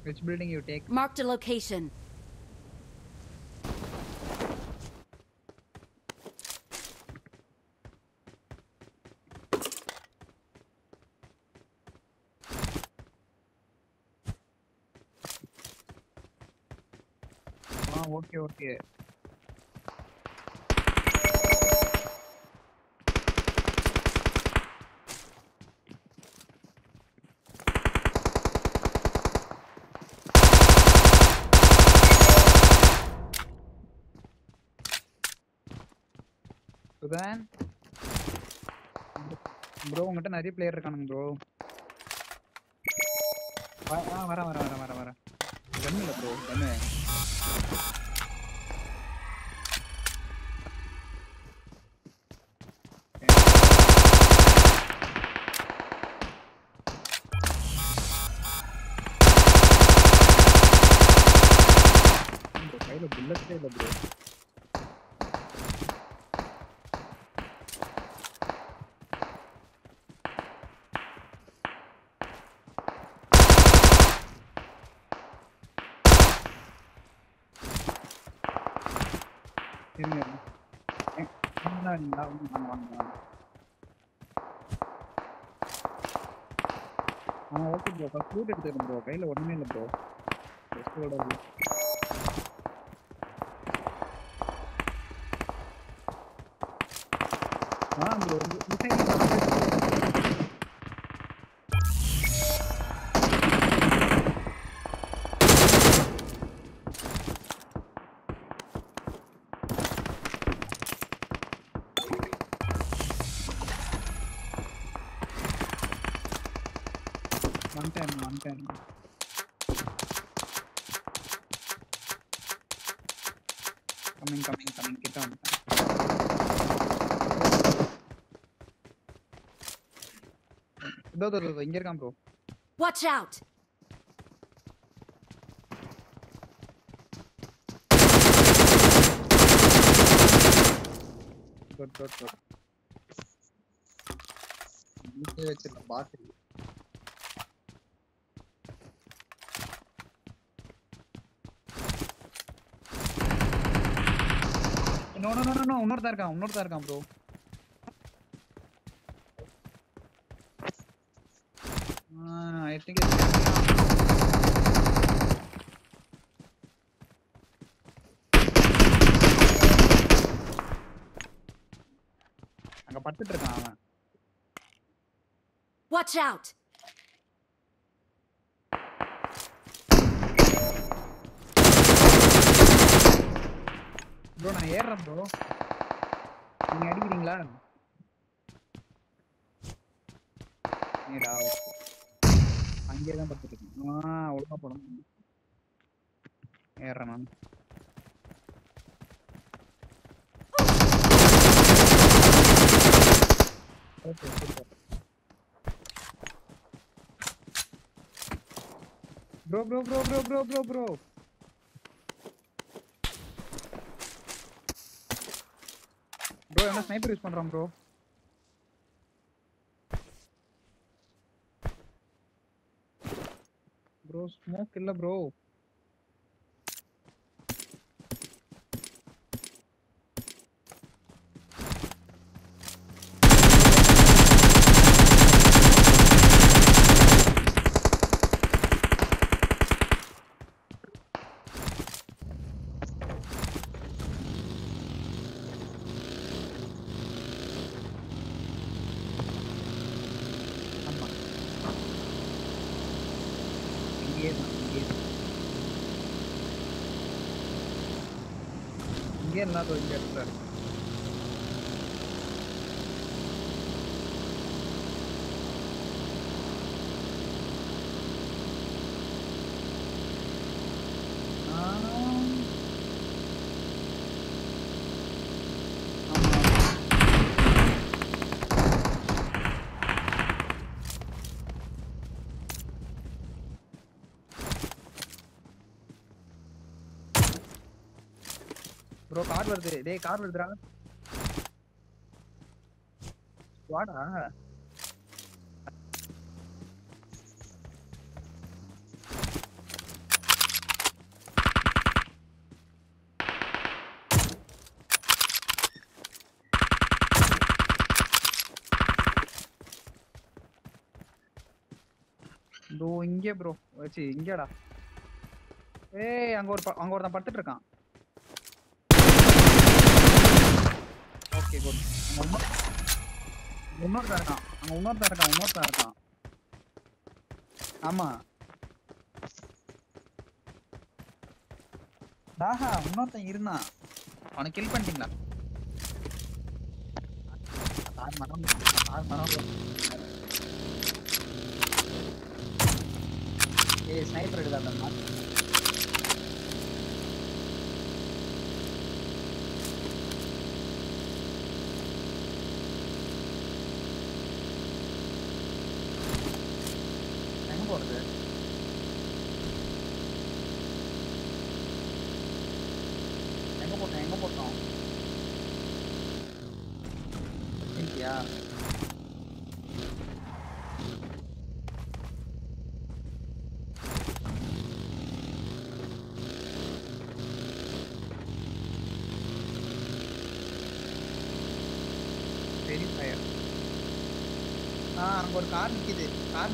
Which building you take? Marked a location. Okay. Sudan? Bro, உங்ககிட்ட நிறைய player இருக்கானுங்க bro. வர. கன் இல்ல ப்ரோ, கன்னு. கையில புல்லட்டே இல்ல ப்ரோ. இருங்க. வாங்க. ஓகே ப்ரோ, ஃபர்ஸ்ட் லூட் எடுத்துக்கிறேன் ப்ரோ. கையில ஒண்ணுமே இல்ல ப்ரோ. ரெஸ்டோட இல்ல. ப்ரோ வந்துட்டேன். கம்மிங் கிட்ட வந்துட்டேன். இதோ இங்க இருக்கான் ப்ரோ. Watch out. Good. நீயே வெச்சிருக்க பாத்து. No. இன்னொருத்தா இருக்கான் ப்ரோ. I think it's அங்க படுத்துட்டு இருக்கான் அவன். Watch out. ப்ரோ நான் ஏறறேன் ப்ரோ. நீங்க அடிக்கிறீங்களா? நேரா அங்கேயே தான் படுத்துட்டு இருக்கேன். ஒழுங்கா போடணும். ஏறறேன் நான். Okay super. ப்ரோ. என்ன ஸ்னைப்பர் யூஸ் பண்றான் ப்ரோ. ஸ்மோக் இல்ல ப்ரோ. இங்கே எல்லாம் இங்க இடத்துல ப்ரோ கார் வருது. டேய் கார் வருதுடா. வாடா. இதோ இங்கே ப்ரோ. சி இங்கடா. ஏய் அங்க ஒருத்தன் படுத்துட்டு இருக்கான். Okay good. இன்னொருத்தன் இருக்கான். அங்க இன்னொருத்தன் இருக்கான். ஆமா. டாஹா இன்னொருத்தன் இருந்தான். அவனை கில் பண்ணிட்டீங்களா? ஏய் ஸ்னைப்பர் எடுக்காதம்மா. எங்க போறது? எங்க போட்டோம்? இந்தியா. Very fire. அங்க ஒரு கார் நிக்குது.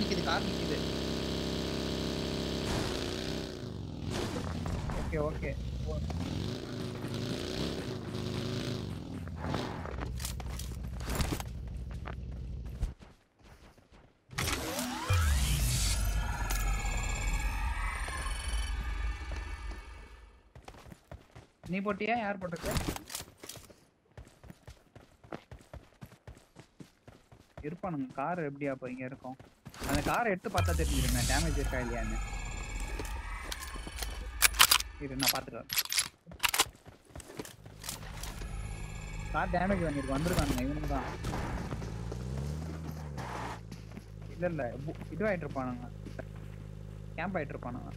ஓகே. நீ போட்டியா? யார் போட்டது? இருப்பானுங்க. கார் எப்படியா இப்போ இங்க இருக்கும்? அந்த காரை எடுத்து பார்த்தா தெரிஞ்சிருமே டேமேஜ் இருக்கா இல்லையான்னு. இரு நான் பார்த்துட்டு வரேன். கார் டேமேஜ் வந்திருக்கானுங்க இவனுங்க தான். இல்ல இதுவாயிட்டு இருப்பானுங்க. கேம்ப் ஆயிட்டு இருப்பானுங்க.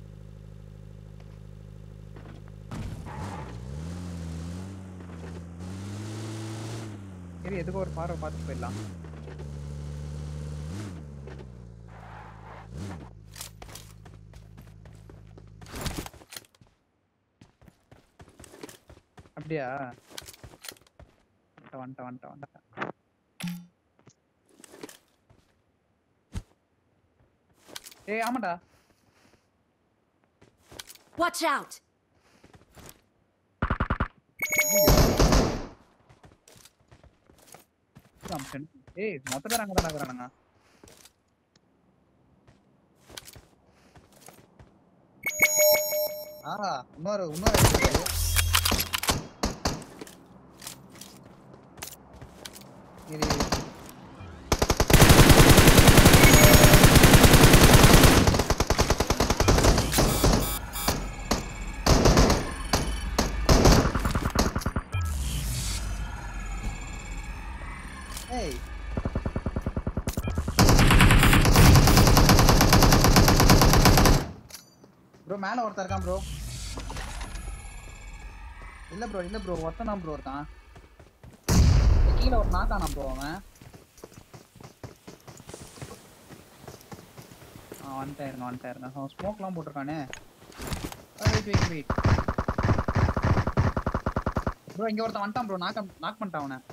சரி எதுக்கு ஒரு பார்வை பார்த்துட்டு போயிடலாம். அப்படியா? வந்துட்டேன். ஏய் ஆமாடா. Watch out! ஏய் மொத்த பேர் அங்கதான் இருக்கிறானுங்க. இன்னொரு ஏய் ப்ரோ மேல ஒருத்தன் இருக்கான் ப்ரோ. இல்ல ப்ரோ ஒருத்தன் தான் ப்ரோ இருக்கான். கீழே ஒரு நாக்கானா ப்ரோ அவன். வந்துட்டாருங்க. அவன் ஸ்மோக்லாம் போட்டிருக்கானே. வெயிட் ப்ரோ இங்க ஒருத்தன் வந்துட்டான் ப்ரோ. நாக் பண்ணிட்டான் அவனை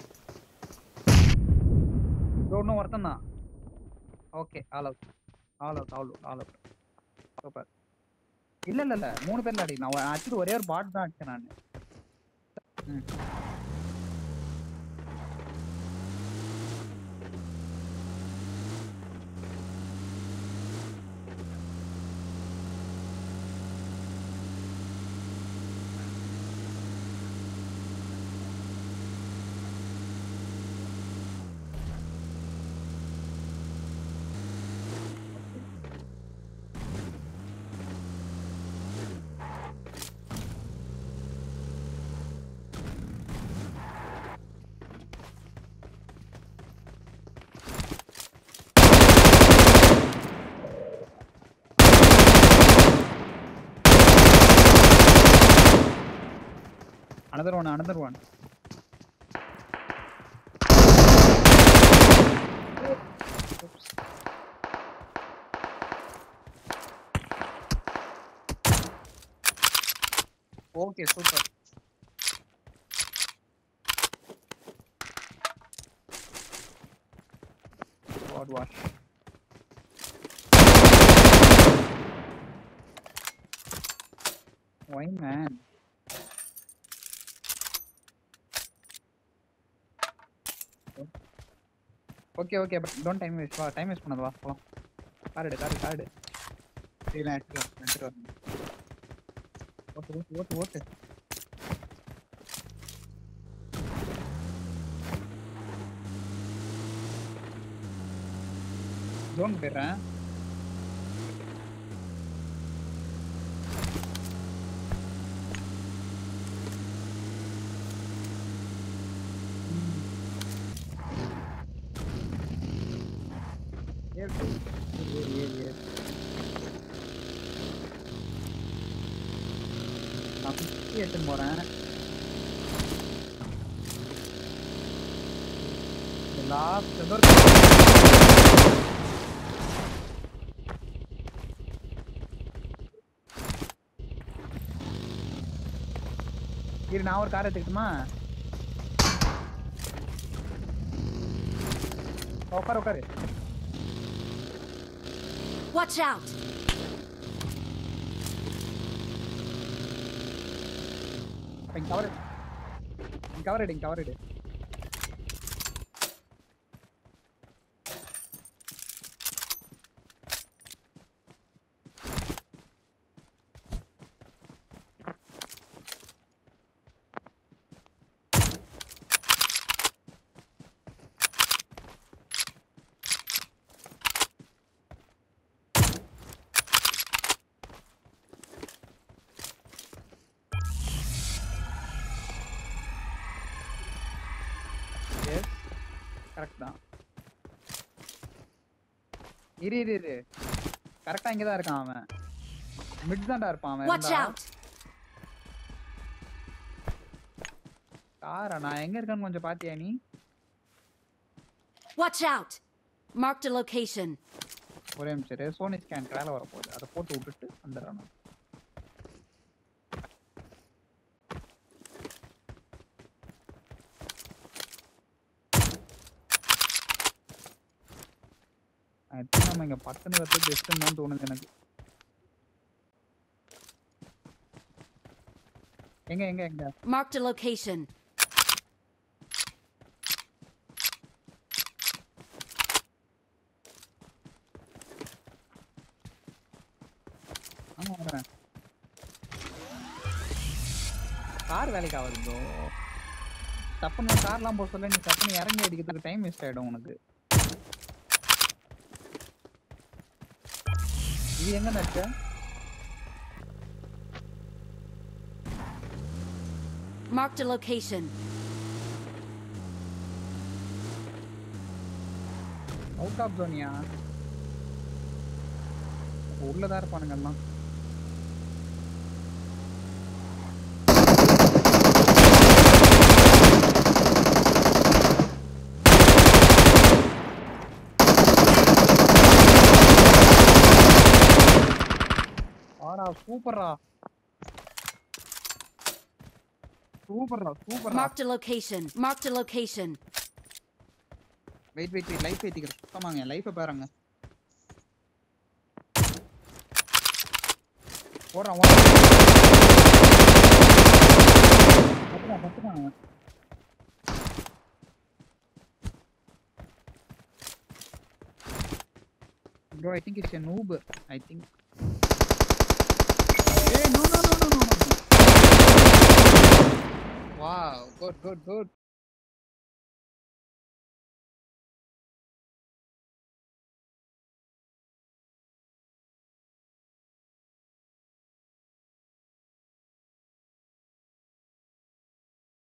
ப்ரோ. இன்னும் ஒருத்தன் தான். Okay all out. சூப்பர். இல்ல 3 பேர்ல அடி. நான் ஆக்சுவலி ஒரே ஒரு பாட் தான் அடிச்சேன் நான். Another one. Oops. Okay, super. God wash. Why man? Okay, but don't time waste. வா டைம் வேஸ்ட் பண்ணாத வா போலாம். கார் எடு. சரி நான் எடுத்துட்டு வரேன். ஓட்டு. ஜோன் போயிடுறேன். ஏறு. நான் 50 எடுத்துன்னு போறேன். லாஸ்ட் இரு நான் ஒரு கார் எடுத்துக்கிட்டுமா? உட்காரு. Watch out! கவர் எடு. கரெக்ட் தான். இரு கரெக்டா இங்க தான் இருக்கான் அவன். மிட் தான்டா இருப்பான் அவன். Watch out! காரா நான் எங்க இருக்கேன்னு கொஞ்சம் பாத்தியா நீ? Watch out! Marked a location. ஒரே நிமிஷம் சோனி ஸ்கேன் வேலை வர போகுது. அதை போட்டு விட்டுட்டு வந்துடுறேன். நம்ம இங்க பட்டனை வச்சு பெஸ்ட்னு தான் தோணுது எனக்கு. எங்க Marked a location. ஆமா வரேன். கார் வேலைக்கு ஆகுது ப்ரோ. தப்புன்னு கார்லாம் போக சொல்ல நீ தப்புன்னு இறங்கி அடிக்கிறதுக்கு டைம் வேஸ்ட் ஆயிடும் உனக்கு. இது எங்க நட்டு? Marked a location. Out of ஜோனியா? உள்ளதா இருப்பானுங்க எல்லாம். சூப்பர்ரா. Marked a location. Wait life ஏத்திக்கிறேன். சுத்தமாங்க லைஃபை பாருங்க. ஓடுறான். Bro, I think it's a noob. I think. Hey, no. Wow, good.